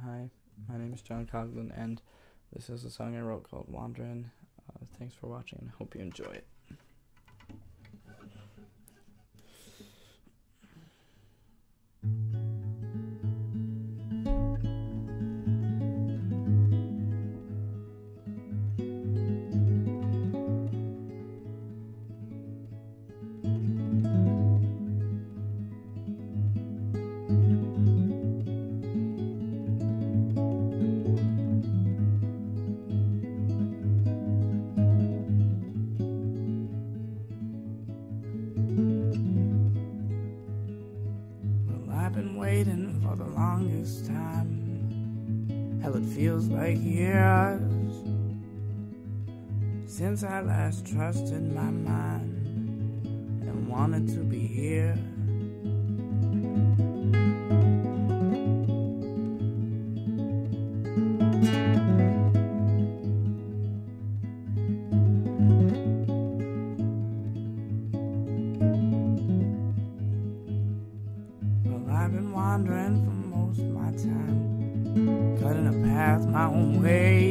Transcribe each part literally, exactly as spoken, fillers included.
Hi, my name is John Coughlin, and this is a song I wrote called Wanderin. Uh, thanks for watching, and I hope you enjoy it. I've been waiting for the longest time. Hell, it feels like years since I last trusted my mind and wanted to be here. I've been wandering for most of my time, cutting a path my own way,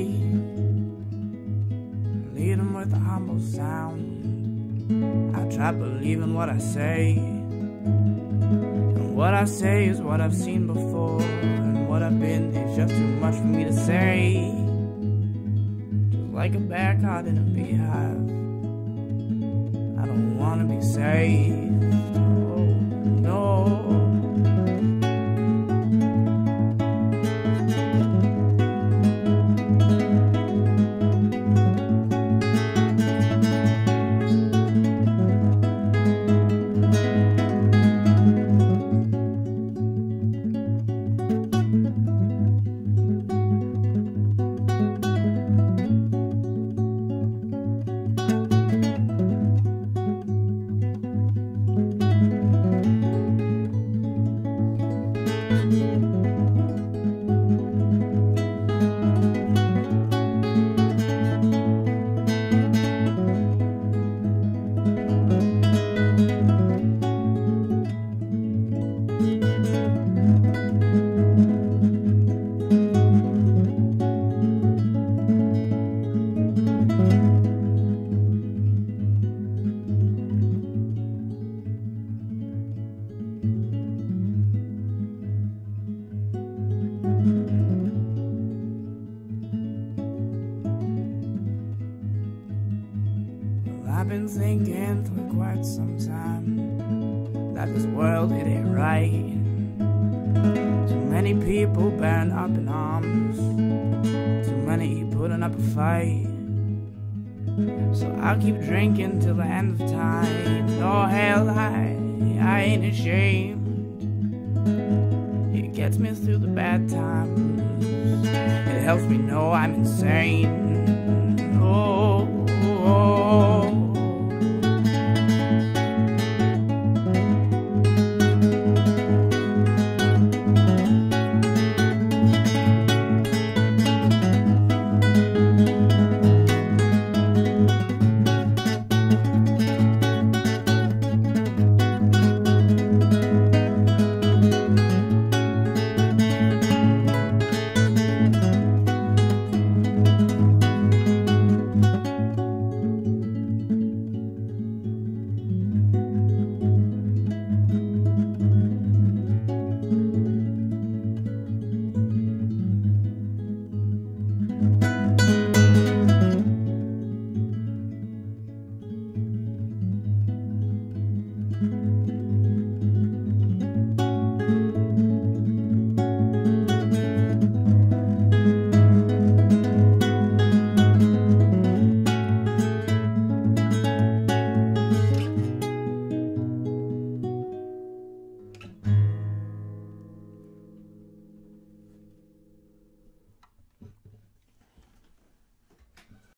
leading with a humble sound. I try believing what I say, and what I say is what I've seen before, and what I've been is just too much for me to say. Just like a bear caught in a beehive, I don't wanna be saved. Oh no. I've been thinking for quite some time that this world, it ain't right. Too many people burned up in arms, too many putting up a fight. So I'll keep drinking till the end of time. Oh hell, I, I ain't ashamed. It gets me through the bad times. It helps me know I'm insane. Oh, oh, oh.